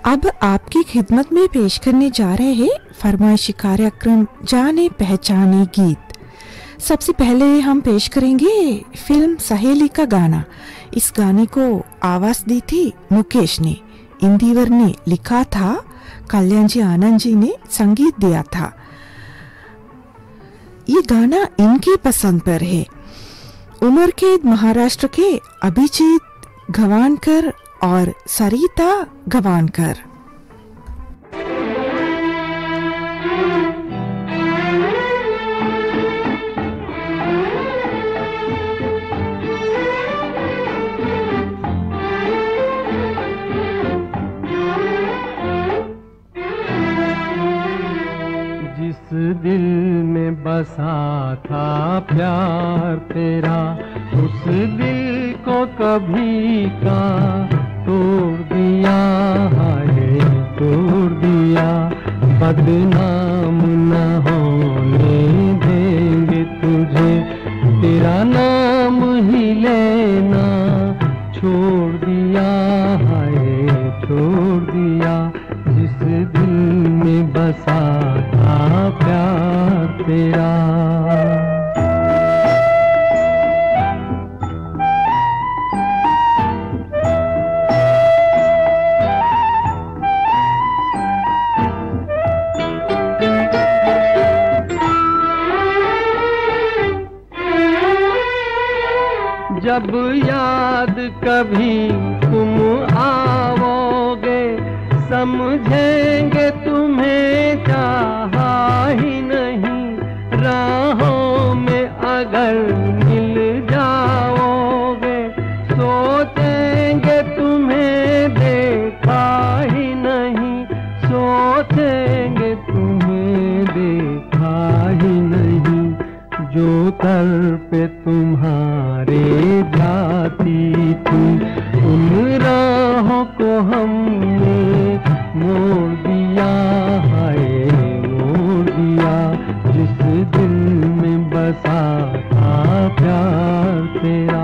अब आपकी खिदमत में पेश करने जा रहे हैं फरमाइशी कार्यक्रम जाने पहचाने गीत। सबसे पहले हम पेश करेंगे फिल्म सहेली का गाना। इस गाने को आवाज दी थी मुकेश ने, इंदिवर ने लिखा था, कल्याण जी आनंद जी ने संगीत दिया था। ये गाना इनकी पसंद पर है। उमरखेड महाराष्ट्र के अभिजीत गवानकर और सरिता गवानकर। जिस दिल में बसा था प्यार तेरा, उस दिल को कभी का तोड़ दिया, हाय तोड़ दिया। बदनाम न होने देंगे तुझे, तेरा नाम ही लेना छोड़ दिया, हाय छोड़ दिया। जिस दिल में बसा था प्यार तेरा। जब याद कभी तुम आओगे, समझेंगे तुम्हें चाहा ही नहीं। राहों में अगर मिल जाओगे, सोचेंगे तुम्हें देखा ही नहीं, सोचेंगे तुम्हें देखा ही नहीं। जो तरफ़े तुम्हारे जाती थी, उन राहों को हमने मोड़ दिया, हाय मोड़ दिया। जिस दिल में बसा था प्यार तेरा।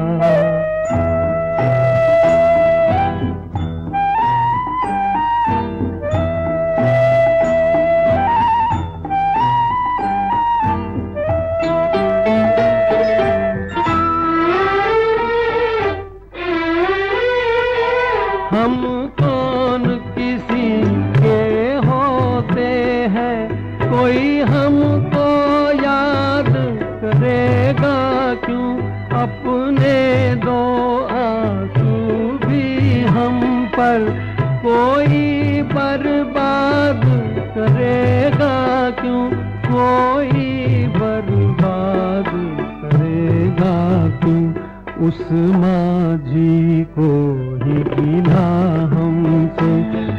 हम कौन किसी के होते हैं, कोई हमको याद करेगा क्यों। अपने दो आंसू भी हम पर कोई बर्बाद करेगा क्यों, कोई बर्बाद करेगा क्यों। उस माझी को ही गिला हमसे,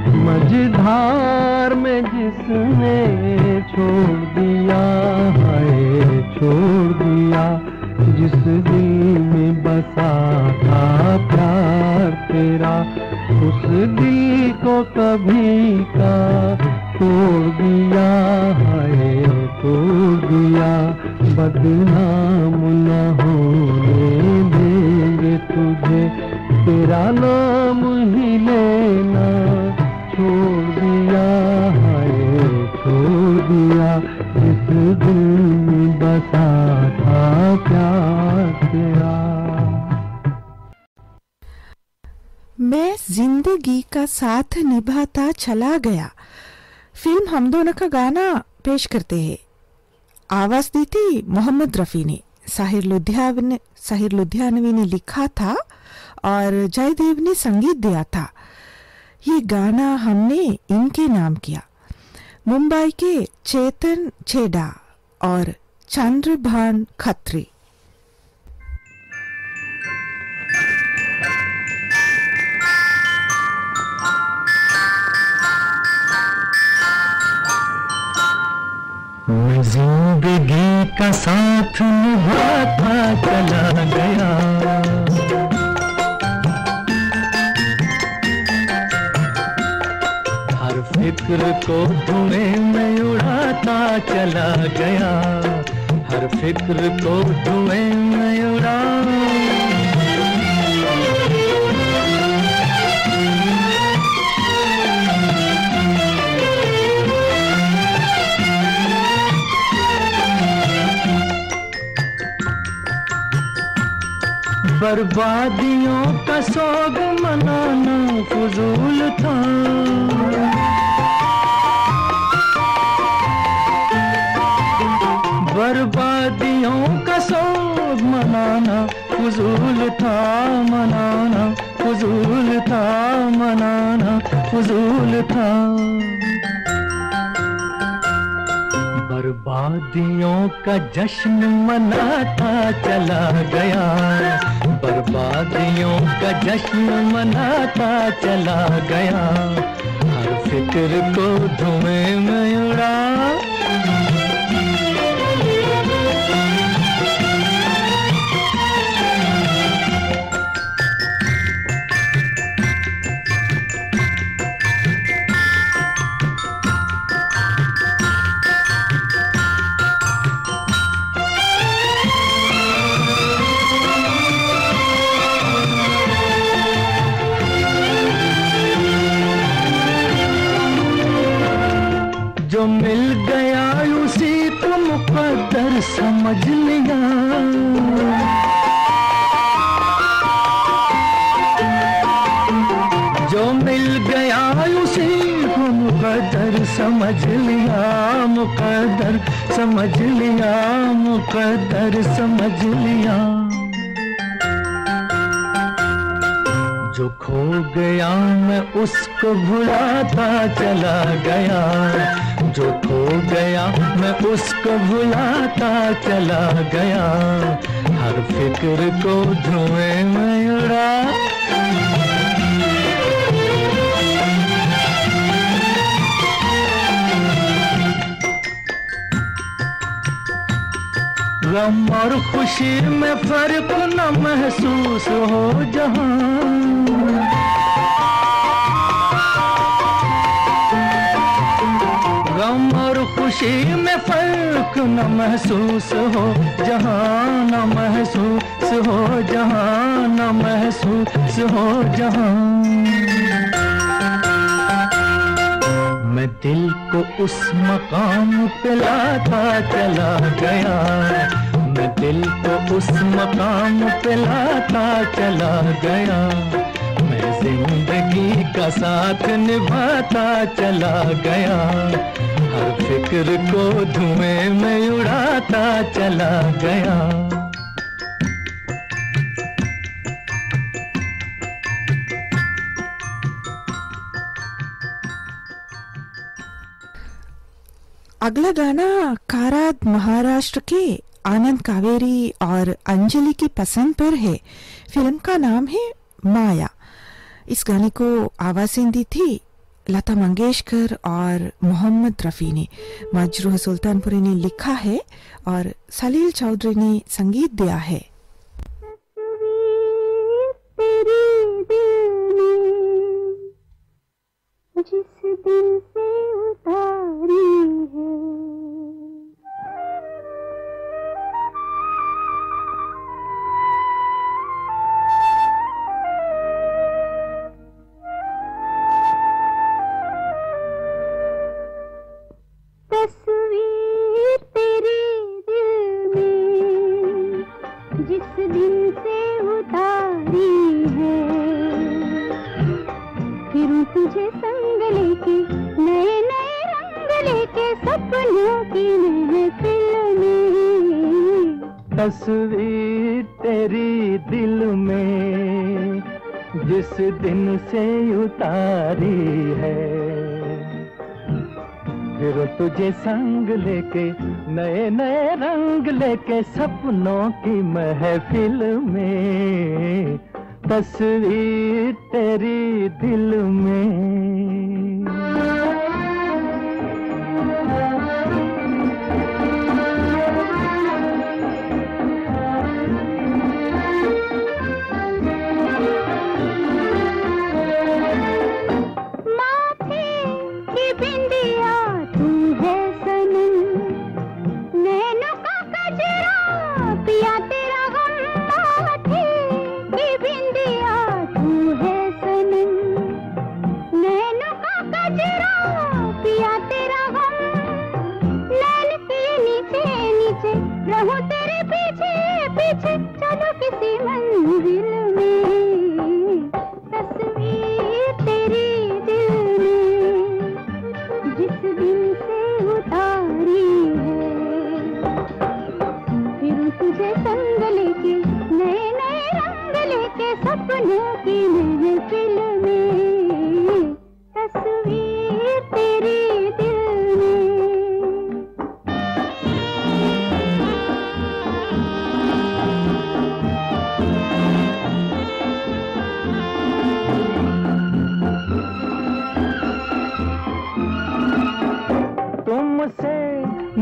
मझधार में जिसने छोड़ दिया, हाय छोड़ दिया। जिस दिल में बसा था प्यार तेरा, उस दिल को कभी का तोड़ दिया, हाय तोड़ दिया। बदनाम न होने देंगे तुझे, तेरा नाम ही लेना छोड़ दिया, हाय छोड़ दिया। इस दिल में बसा था प्यार तेरा। मैं जिंदगी का साथ निभाता चला गया। फिल्म हम दोनों का गाना पेश करते हैं। आवाज दी थी मोहम्मद रफी ने, साहिर लुधियानवी ने लिखा था और जयदेव ने संगीत दिया था। ये गाना हमने इनके नाम किया, मुंबई के चेतन छेड़ा और चंद्रभान खत्री। मैं जिंदगी का साथ निभाता चला गया, हर फिक्र को धुएं में उड़ाता चला गया, हर फिक्र को धुएं में उड़ा। बर्बादियों का सोग मनाना फजूल था। बर्बादियों का सोग मनाना फजूल था, मनाना फजूल था, मनाना फजूल था। बर्बादियों का जश्न मनाता चला गया, बर्बादियों का जश्न मनाता चला गया, हर फिक्र को धुएं में उड़ा। जो मिल गया उसी को मुकद्दर समझ लिया, जो मिल गया उसी को मुकद्दर समझ लिया, मुकद्दर समझ लिया, मुकद्दर समझ लिया। जो खो गया मैं उसको भुलाता चला गया, जो खो गया मैं उसको भुलाता चला गया, हर फिक्र को धुएं में उड़ा। गम और खुशी में फर्क न महसूस हो जहां, गम और खुशी में फर्क न महसूस हो जहां, न महसूस हो जहां, न महसूस हो जहां। मैं दिल को उस मकाम पे लाता चला गया, मैं दिल को उस मकाम पे लाता चला गया, मैं जिंदगी का साथ निभाता चला गया, हर फिक्र को धुएं में उड़ाता चला गया। अगला गाना काराद महाराष्ट्र के आनंद कावेरी और अंजलि की पसंद पर है। फिल्म का नाम है माया। इस गाने को आवाज़ें दी थी लता मंगेशकर और मोहम्मद रफ़ी ने। मजरूह सुल्तानपुरी ने लिखा है और सलील चौधरी ने संगीत दिया है। जिस दिल से उतारी है तस्वीर तेरे दिल में, जिस दिल से उतारी है, फिर तुझे संग लेके नए नए रंग लेके सपनों की महफिल में। तस्वीर तेरी दिल में जिस दिन से उतारी है, फिर तुझे संग लेके नए नए रंग लेके सपनों की महफिल में। तस्वीर तेरी दिल में। ने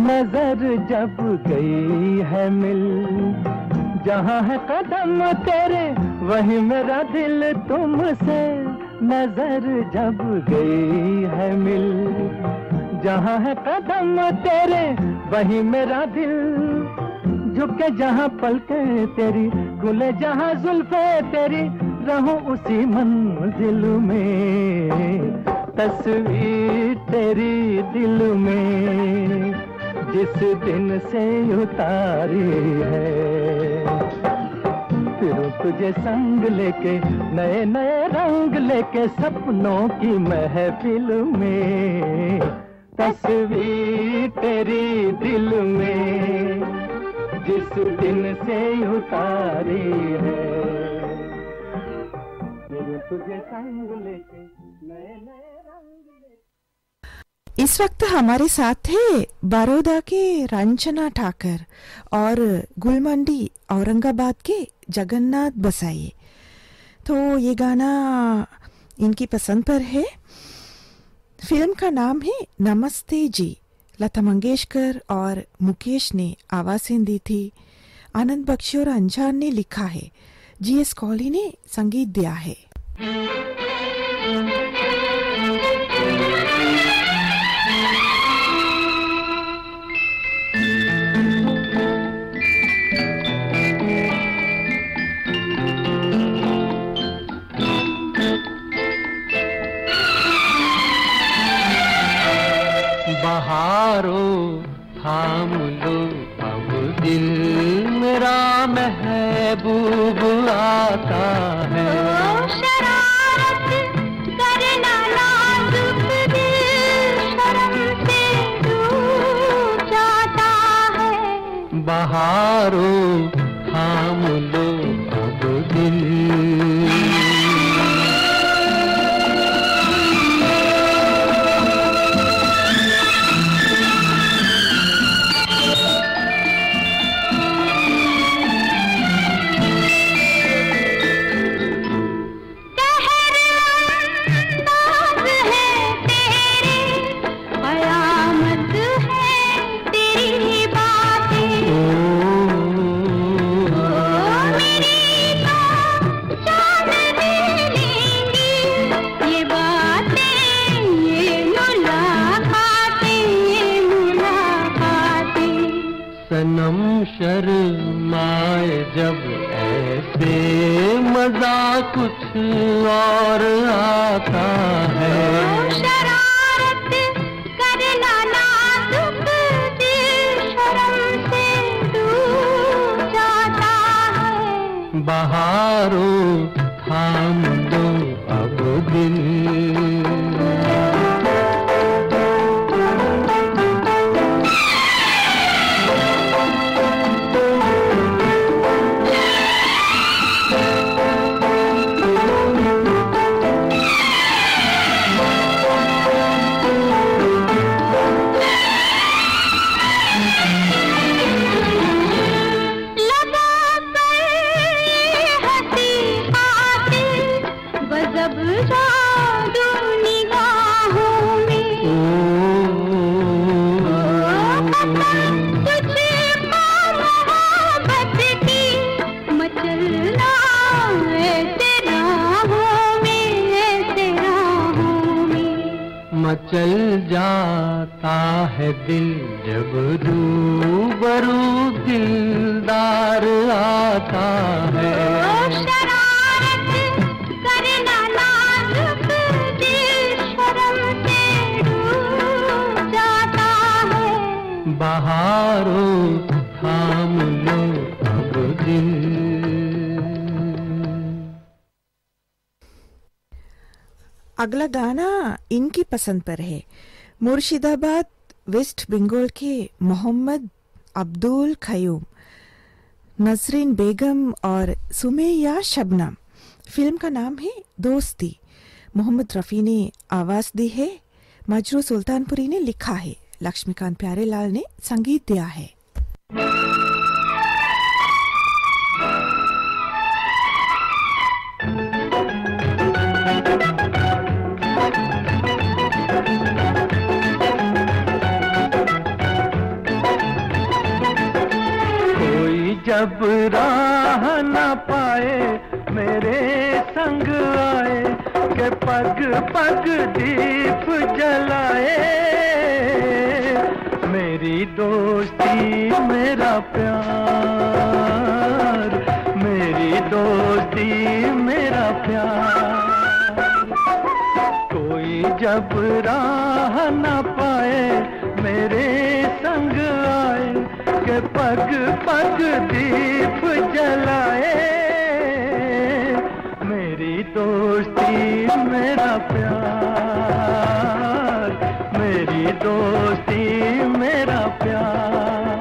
नजर जब गई है मिल, जहाँ है कदम तेरे वही मेरा दिल तुमसे। नजर जब गई है मिल, जहाँ है कदम तेरे वही मेरा दिल। झुके जहाँ पलके तेरी, खुले जहाँ जुल्फे तेरी, रहूं उसी मंजिल में। तस्वीर तेरी दिल में जिस दिन से उतारी है, फिर तुझे संग लेके नए नए रंग लेके सपनों की महफिल में। तस्वीर तेरी दिल में जिस दिन से उतारी है, फिर तुझे संग लेके नए नए रंग लेके। इस वक्त हमारे साथ थे बड़ौदा के रंजना ठाकर और गुलमंडी औरंगाबाद के जगन्नाथ बसाई। तो ये गाना इनकी पसंद पर है। फिल्म का नाम है नमस्ते जी। लता मंगेशकर और मुकेश ने आवाज़ें दी थी। आनंद बख्शी और अंजान ने लिखा है। जीएस कौली ने संगीत दिया है। बहारों थाम लो अब दिल मेरा महबूब आता है। शरारत करना नाजुक दिल शर्म से डूब जाता है। बहारों थाम लो अब दिल। सनम शर्माए जब ऐसे मजा कुछ और आता है। शरारत करना नाजुक दिल शर्म से डूब जाता है। बहारों थाम दो अब दिल। मचल जाता है दिल जब रूबरू दिलदार आता है। शरारत करना नाजुक दिल शर्म से डूब जाता है। बहारों थाम लो अब दिल। अगला गाना इनकी पसंद पर है। मुर्शिदाबाद वेस्ट बंगाल के मोहम्मद अब्दुल खयूम, नजरीन बेगम और सुमैया शबनम। फिल्म का नाम है दोस्ती। मोहम्मद रफ़ी ने आवाज़ दी है। मजरू सुल्तानपुरी ने लिखा है। लक्ष्मीकांत प्यारेलाल ने संगीत दिया है। पग पग दीप जलाए, मेरी दोस्ती मेरा प्यार, मेरी दोस्ती मेरा प्यार। कोई जब राह न पाए मेरे संग आए, के पग पग दीप जलाए, मेरी दोस्ती मेरा प्यार, मेरी दोस्ती मेरा प्यार।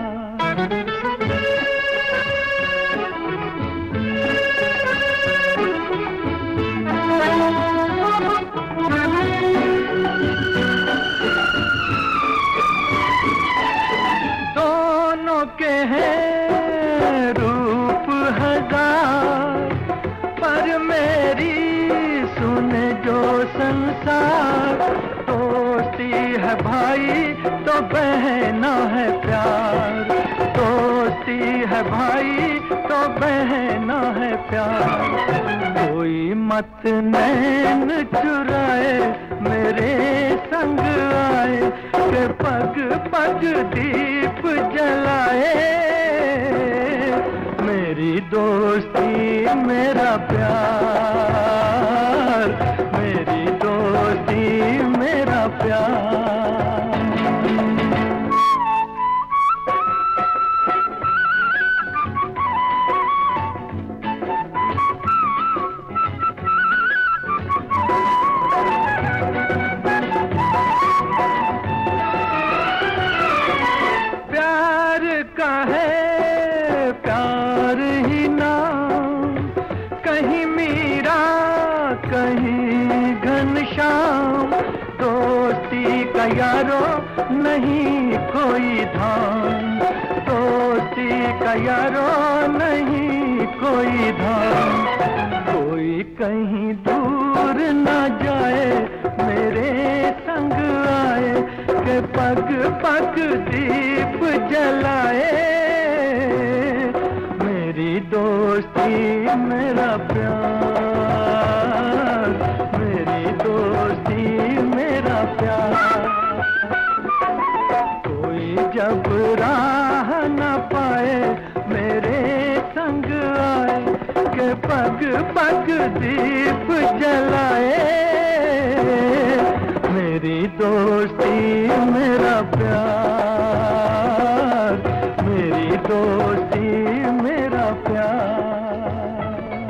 दोनों के हैं रूप हजार, पर मेरी सुने जो संसार। दोस्ती है भाई तो बहना है प्यार, दोस्ती है भाई तो बहना है प्यार। कोई मत नैन चुराए मेरे संग आए, के पग पग दीप जलाए, मेरी दोस्ती मेरा प्यार, मेरी दोस्ती मेरा प्यार। प्यार का है प्यार ही नाम, कहीं मीरा कहीं घनश्याम। दोस्ती का यारो नहीं कोई धाम, दोस्ती का यारो नहीं कोई धाम। कोई कहीं दूर न जाए मेरे संग आए, के पग पग दीप जलाए, मेरी दोस्ती मेरा प्यार, मेरी दोस्ती मेरा प्यार। कोई जब राह न पाए मेरे संग आए, के पग पग दीप जलाए, मेरी दोस्ती मेरा प्यार, मेरी दोस्ती मेरा प्यार।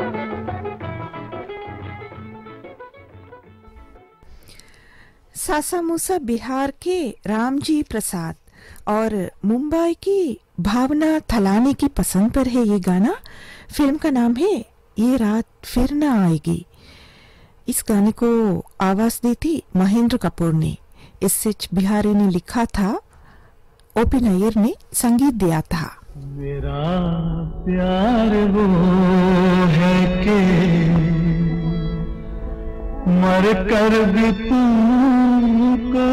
सासा मूसा बिहार के रामजी प्रसाद और मुंबई की भावना थलानी की पसंद पर है ये गाना। फिल्म का नाम है ये रात फिर न आएगी। इस गाने को आवाज दी थी महेंद्र कपूर ने, एस.एच. बिहारी ने लिखा था, ओपी नैयर ने संगीत दिया था। मेरा प्यार वो है कि मर कर भी तुमको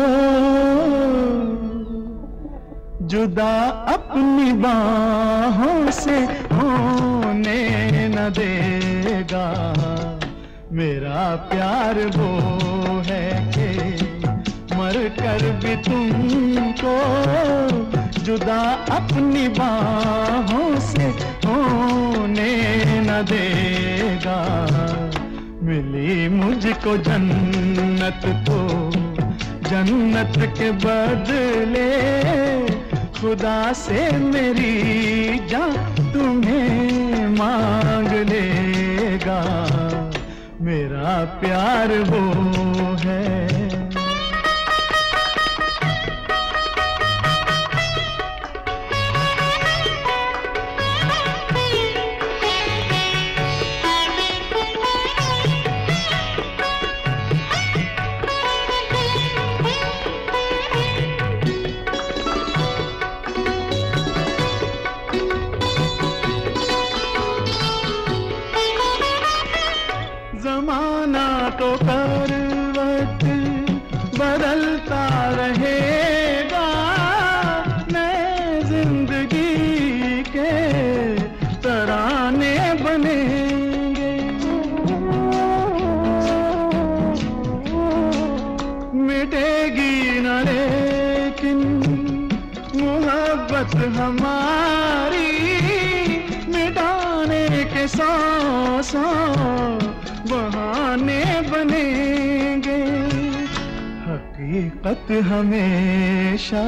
जुदा अपनी बाहों से होने न देगा। मेरा प्यार वो है कि मर कर भी तुमको जुदा अपनी बाहों से होने न देगा। मिली मुझको जन्नत तो जन्नत के बदले खुदा से मेरी जान तुम्हें मांग लेगा। मेरा प्यार वो है। जमाना तो करवट बदलता रहेगा, नए जिंदगी के तराने बनेंगे। किस्मत हमारी मिटाने के 100 बहाने बनेंगे। हकीकत हमेशा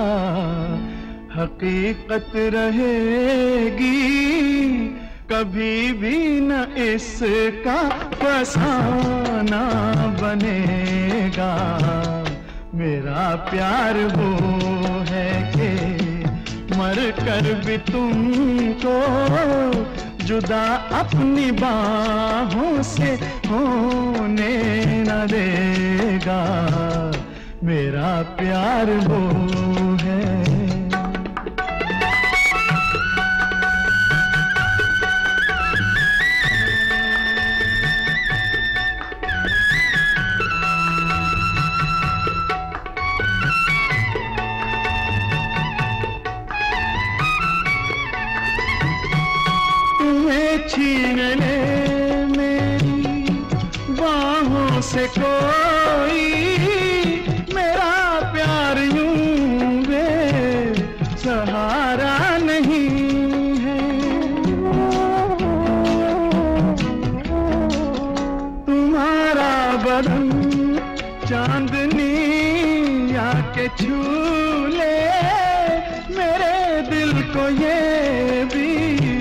हकीकत रहेगी, कभी भी न इसका फसाना बनेगा। मेरा प्यार वो है कि मर कर भी तुमको जुदा अपनी बाहों से होने न देगा। मेरा प्यार वो है। छीन ले मेरी बाहों से कोई मेरा प्यार यूं वे सहारा नहीं है। तुम्हारा बदन चांदनी आके छू ले मेरे दिल को ये भी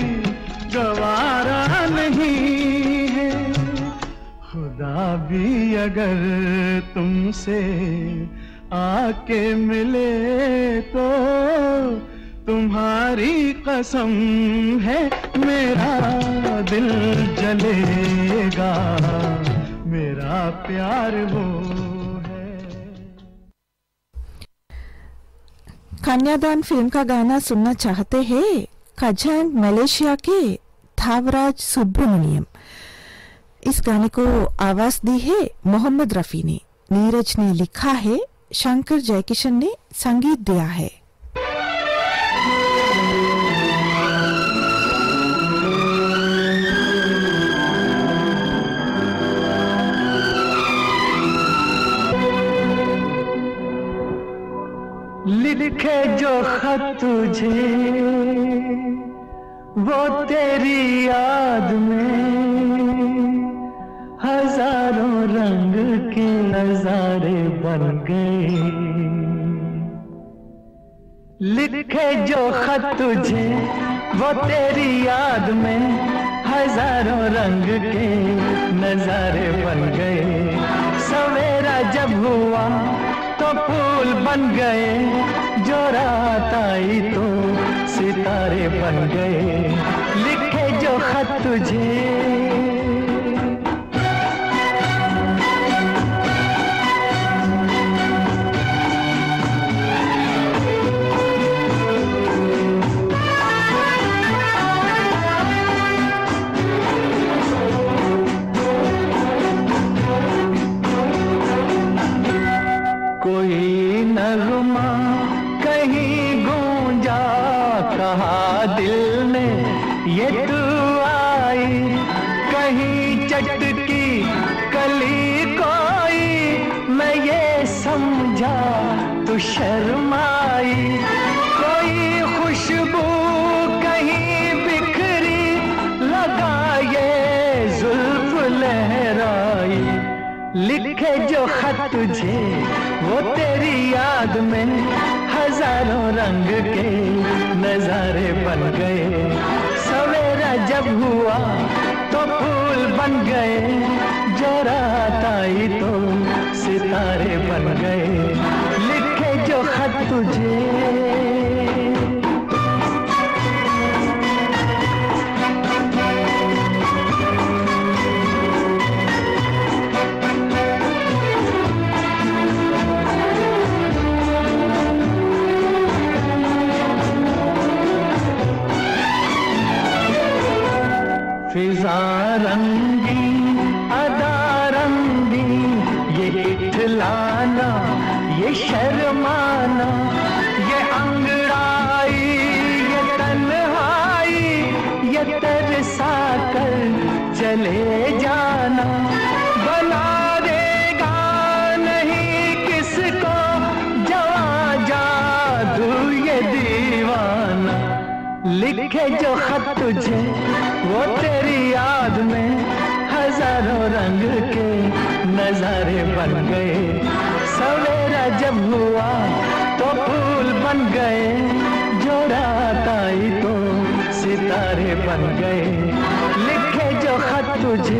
गवारा नहीं है। खुदा भी अगर तुमसे आके मिले तो तुम्हारी कसम है मेरा दिल जलेगा। मेरा प्यार वो है। कन्यादान फिल्म का गाना सुनना चाहते हैं? खजांग मलेशिया के थावराज सुब्रमण्यम। इस गाने को आवाज दी है मोहम्मद रफी ने, नीरज ने लिखा है, शंकर जयकिशन ने संगीत दिया है। लिखे जो खत तुझे वो तेरी याद में हजारों रंग के नजारे बन गए। लिखे जो खत तुझे वो तेरी याद में हजारों रंग के नजारे बन गए। सवेरा जब हुआ तो फूल बन गए, जो रात आई तो सितारे बन गए। लिखे जो खत तुझे कोई नगमा कहीं गूंजा, कहा दिल ने ये तू आई। कहीं चटकी कली कोई, मैं ये समझा तू शर्माई। कोई खुशबू कहीं बिखरी, लगा ये जुल्फ लहराई। लिखे जो खत तुझे वो तेरी याद में हजारों रंग के नजारे बन गए। सवेरा जब हुआ तो फूल बन गए, जो रात आई तो सितारे बन गए। लिखे जो खत तुझे फिजा रंगी अदा रंगी, ये इठलाना ये शर्माना, ये अंगड़ाई ये तन्हाई, ये तरसा कर चले जाना। बना देगा नहीं किसको जवां जादू ये दीवाना। लिखे जो खत तुझे वो तेरी याद में हजारों रंग के नजारे बन गए। सवेरा जब हुआ तो फूल बन गए, जो रात आई तो सितारे बन गए। लिखे जो खत तुझे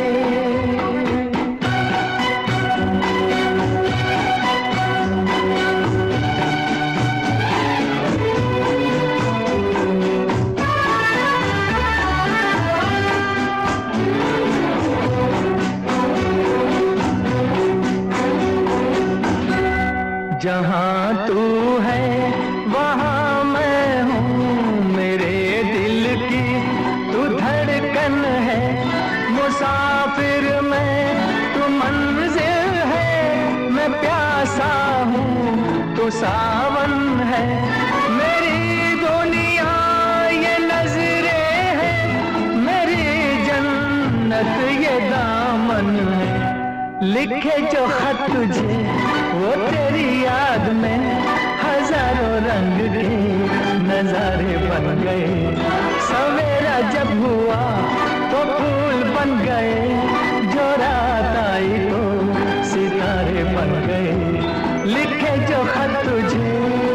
जहाँ तू है वहाँ मैं हूँ, मेरे दिल की तू धड़कन है। मुसाफिर मैं तू मंजिल है, मैं प्यासा हूँ तू सावन है। मेरी दुनिया ये नजरें है, मेरी जन्नत ये दामन है। लिखे जो खत तुझे वो तेरी याद में हजारों रंग के नजारे बन गए। सवेरा जब हुआ तो फूल बन गए, जो रात आई तो सितारे बन गए। लिखे जो खत तुझे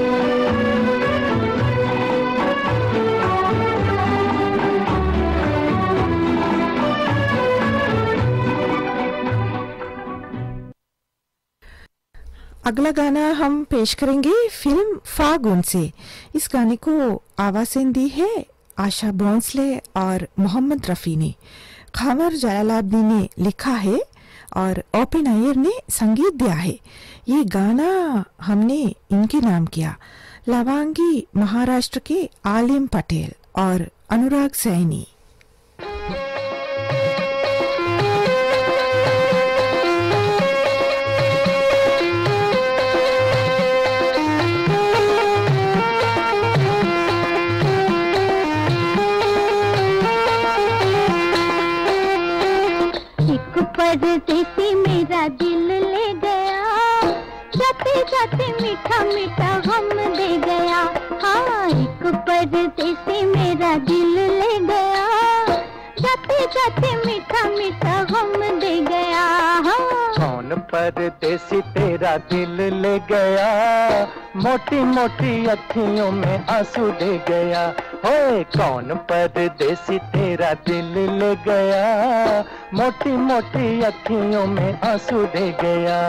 अगला गाना हम पेश करेंगे फिल्म फागुन से। इस गाने को आवाज़ें दी है आशा भोंसले और मोहम्मद रफ़ी ने। खामर जलालाब्दी ने लिखा है और ओपन अय्यर ने संगीत दिया है। ये गाना हमने इनके नाम किया, लवांगी महाराष्ट्र के आलिम पटेल और अनुराग सैनी। परदेसी मेरा दिल ले गया, जाते जाते मीठा मीठा गम दे गया। हाँ, एक परदेसी मेरा दिल ले गया, जाते जाते मीठा मीठा गम दे गया। हाँ, कौन परदेसी तेरा दिल ले गया, मोटी मोटी अखियों में आंसू दे गया। ओए कौन परदेसी तेरा दिल ले गया, मोटी मोटी अखियों में आंसू दे गया।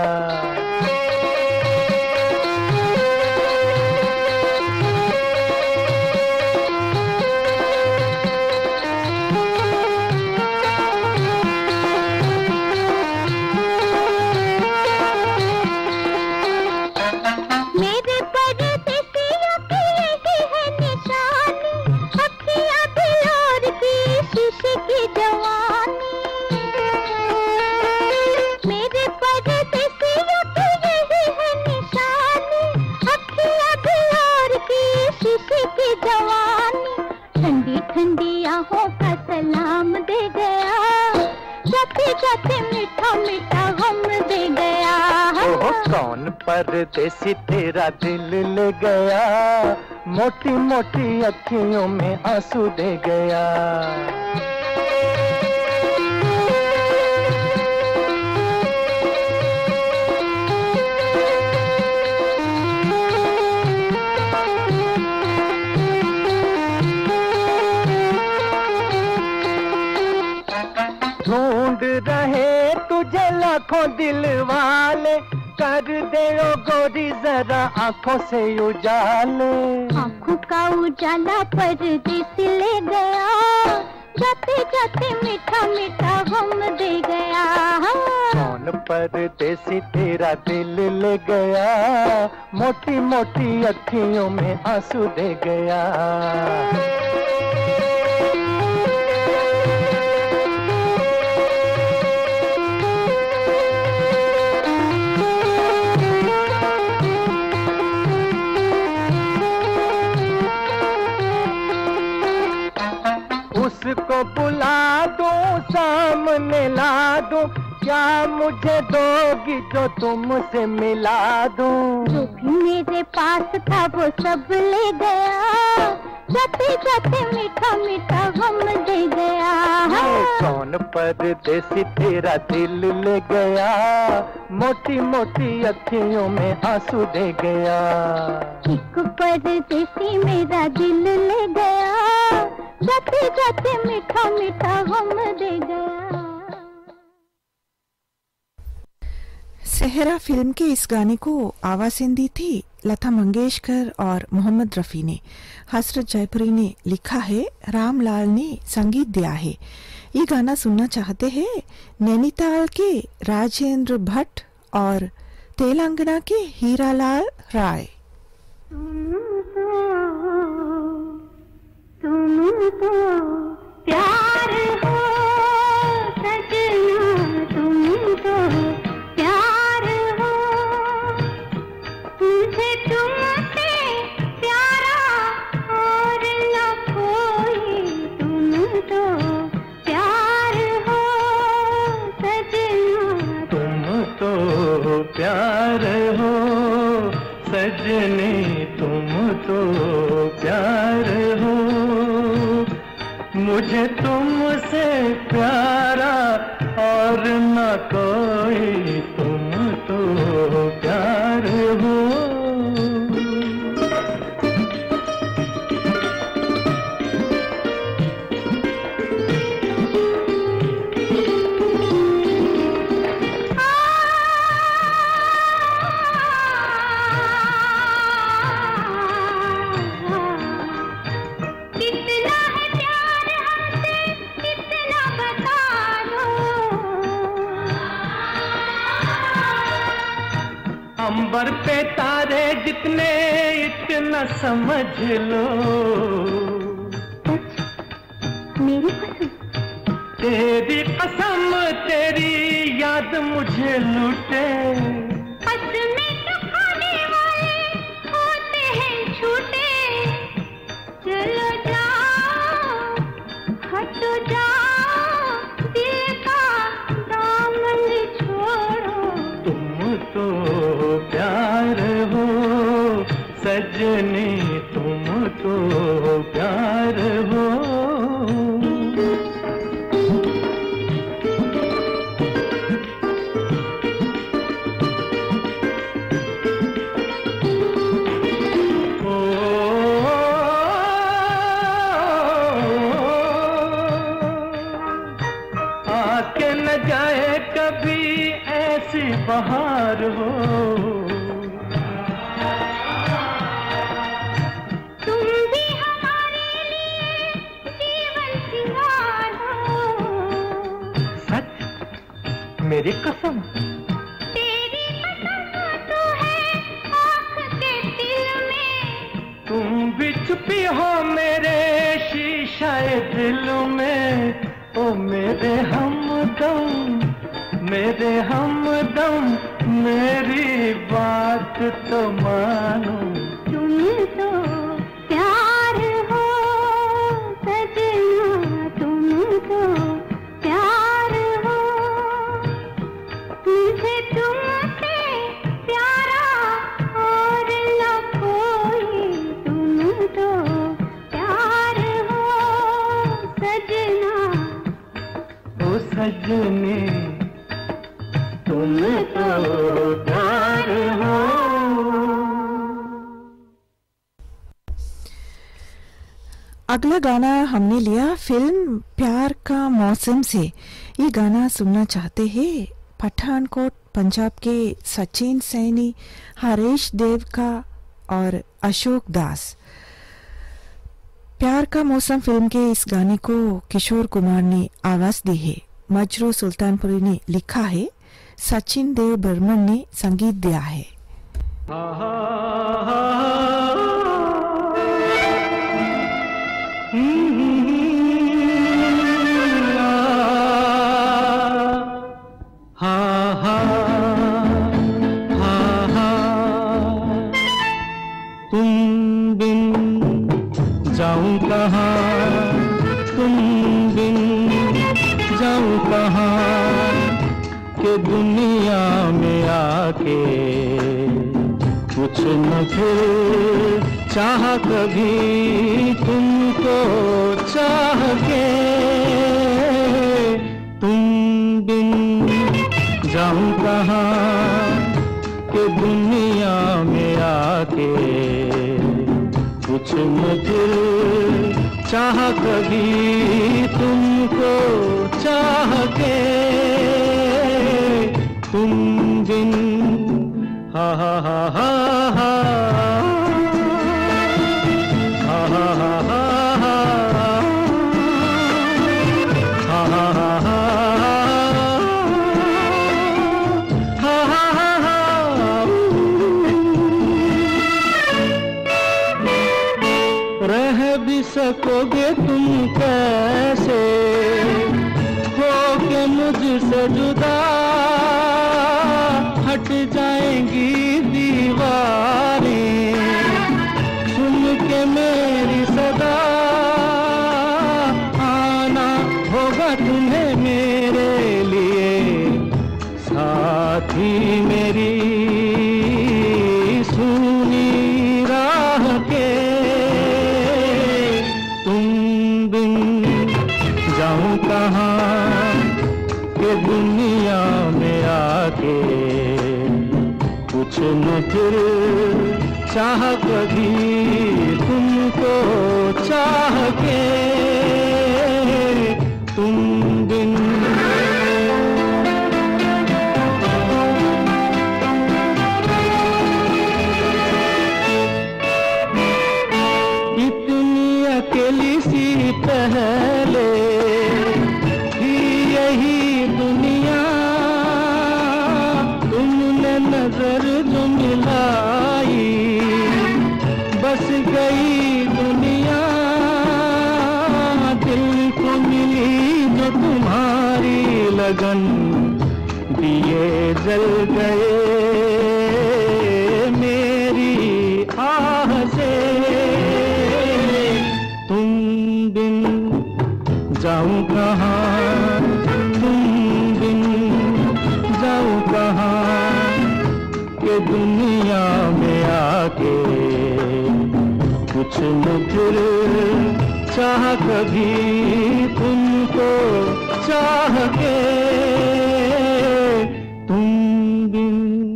कौन परदेसी तेरा दिल ले गया, मोटी मोटी अखियों में आंसू दे गया। ढूंढ रहे तुझे लाखों दिल वाले, कर दे ओ गोरी जरा आंखों से उजाले। आंखों का उजाला परदेसी ले गया, जाते जाते मीठा मीठा गम दे गया। कौन परदेसी तेरा दिल ले गया, मोटी मोटी अखियों में आंसू दे गया। उसको बुला दूं, सामने ला दूं, क्या मुझे दोगी जो तुमसे मिला दूं। जो भी मेरे पास था वो सब ले गया, जाते जाते मीठा मीठा गम दे गया। कौन परदेसी तेरा दिल ले गया, मोटी मोटी अखियों में आंसू दे गया। एक परदेसी मेरा दिल ले गया, जाते जाते मीठा मीठा गम दे गया। सेहरा फिल्म के इस गाने को आवाज़ें दी थी लता मंगेशकर और मोहम्मद रफ़ी ने। हसरत जयपुरी ने लिखा है, रामलाल ने संगीत दिया है। ये गाना सुनना चाहते हैं नैनीताल के राजेंद्र भट्ट और तेलंगाना के हीरालाल राय। तुम तो प्यार हो सजना, तुम तो प्यार हो, मुझे तुमसे प्यारा और न कोई। तुम तो प्यार हो सजना, तुम तो प्यार हो सजनी, तुम तो प्यार हो, मुझे तुमसे प्यारा और न कोई। तुम तो प्यार हो। अंबर पे तारे जितने इतना समझ लो, मेरी कसम, तेरी कसम तेरी याद मुझे लूटे। कसमें तो खाने वाले होते हैं झूठे। चलो जाओ, हटो जाओ, दिल का दामन छोड़ो। तुम तो प्यार हो सजनी, तुम तो प्यार हो। आके न जाए कभी ऐसी बहार हो, तुम भी हमारे लिए जीवन सिंगार हो। सच मेरी कसम, तेरी कसम तो है आँख के दिल में। तुम भी छुपी हो मेरे शीशाए दिल में। ओ मेरे हमदम, मेरे हमदम, मेरी बात तो मानो। तुम तो प्यार हो सजना, तुम तो प्यार हो, मुझे तुमसे प्यारा और न कोई। तुम तो प्यार हो सजना, ओ सजनी, तुम तो प्यार हो। अगला गाना हमने लिया फिल्म प्यार का मौसम से। ये गाना सुनना चाहते हैं पठानकोट पंजाब के सचिन सैनी, हरीश देव का और अशोक दास। प्यार का मौसम फिल्म के इस गाने को किशोर कुमार ने आवाज दी है। मजरू सुल्तानपुरी ने लिखा है, सचिन देव बर्मन ने संगीत दिया है। तुम बिन जाऊं कहाँ, तुम बिन जाऊं कहाँ, के दुनिया में आके कुछ न फिर चाह कभी तुमको चाह के, तुम बिन जाऊं कहाँ कि दुनिया में आके कुछ मुझे चाह कभी तुमको चाह के, तुम बिन हा हा हा हा हा सकोगे तुम कैसे हो के मुझसे जुदा, हट जाएंगी दीवारें सुन के मेरी सदा, आना होगा तुम्हें मेरे लिए साथी मेरी सुनी राह के, कहाँ के दुनिया में आके कुछ न फिर चाह कभी तुमको चाह के, तुम बिन इतनी अकेली सी पहले नजर जो मिलाई, बस गई दुनिया दिल को मिली जो तुम्हारी लगन, दिए जल गए मेरी आह से, तुम बिन जाऊं कहाँ, तुम बिन जाऊं कहाँ के दुनिया में आके कुछ न फिर चाह कभी तुमको चाह के, तुम बिन।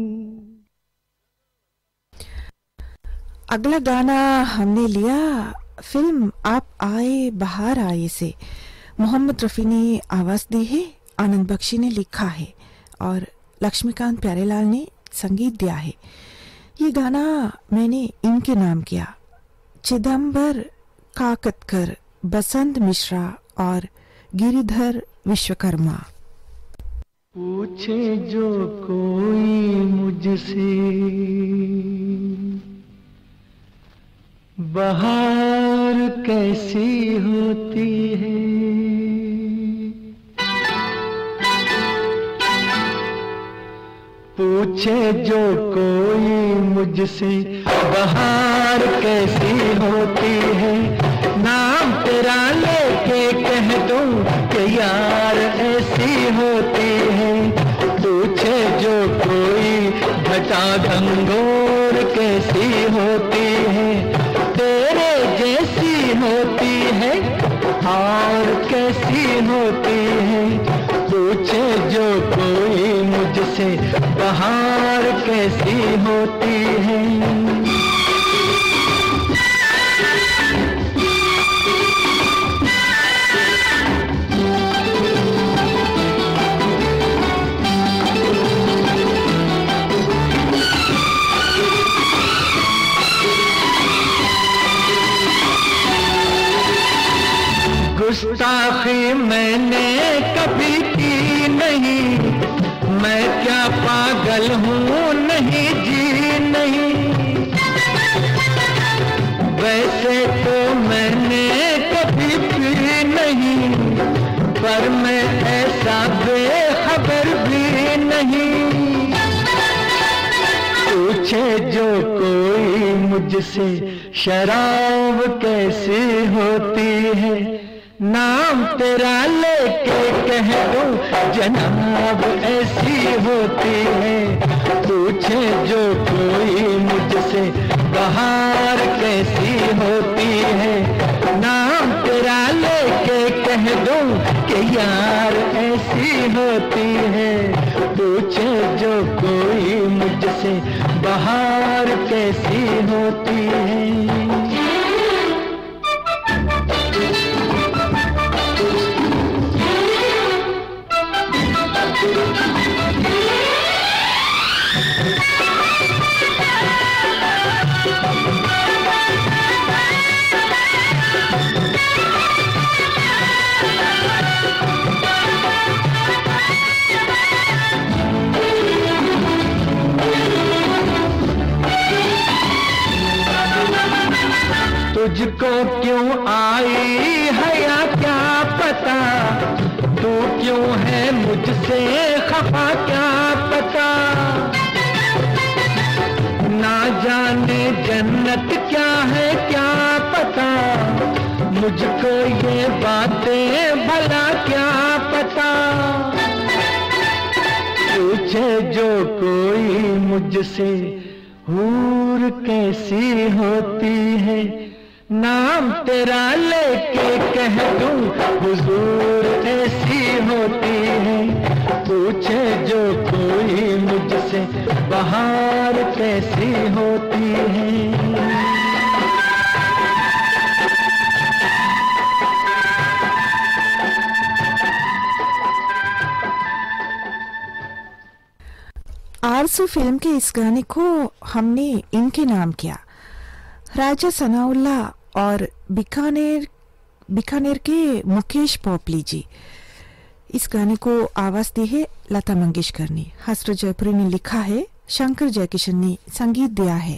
अगला गाना हमने लिया फिल्म आप आए बहार आए से। मोहम्मद रफ़ी ने आवाज दी है, आनंद बख्शी ने लिखा है और लक्ष्मीकांत प्यारेलाल ने संगीत दिया है। ये गाना मैंने इनके नाम किया, चिदंबर काकतकर, बसंत मिश्रा और गिरिधर विश्वकर्मा। पूछे जो कोई मुझसे बहार कैसी होती है, पूछे जो कोई मुझसे बहार कैसी होती है, नाम तेरा लेके कह दूं कि यार ऐसी होती है, पूछे जो कोई घटा घंघोर कैसी होती है, तेरे जैसी होती है और कैसी होती है, पूछे जो कोई मुझसे बहार कैसी होती है। गुस्ताखी मैंने कभी की नहीं, मैं क्या पागल हूँ नहीं जी नहीं, वैसे तो मैंने कभी पी नहीं, पर मैं ऐसा बेखबर भी नहीं, पूछे जो कोई मुझसे शराब कैसी होती है, नाम तेरा लेके कह दूं जनाब ऐसी होती है, पूछे जो कोई मुझसे बहार कैसी होती है, नाम तेरा लेके कह दूं कि यार ऐसी होती है। पूछे जो कोई मुझसे बहार कैसी होती है। तुझको क्यों आई है या क्या पता, तू क्यों है मुझसे खफा क्या पता। ना जाने जन्नत क्या है क्या पता, मुझको ये बातें भला क्या पता। पूछे जो कोई मुझसे हूर कैसी होती है, नाम तेरा लेके कह दूं हुजूर ऐसी होती है। पूछे जो कोई मुझसे बहार कैसी होती है। आरज़ू फिल्म के इस गाने को हमने इनके नाम किया, राजा सनाउल्ला और बीकानेर के मुकेश पोपली जी। इस गाने को आवाज दी है लता मंगेशकर ने, हसरत जयपुरी ने लिखा है, शंकर जयकिशन ने संगीत दिया है।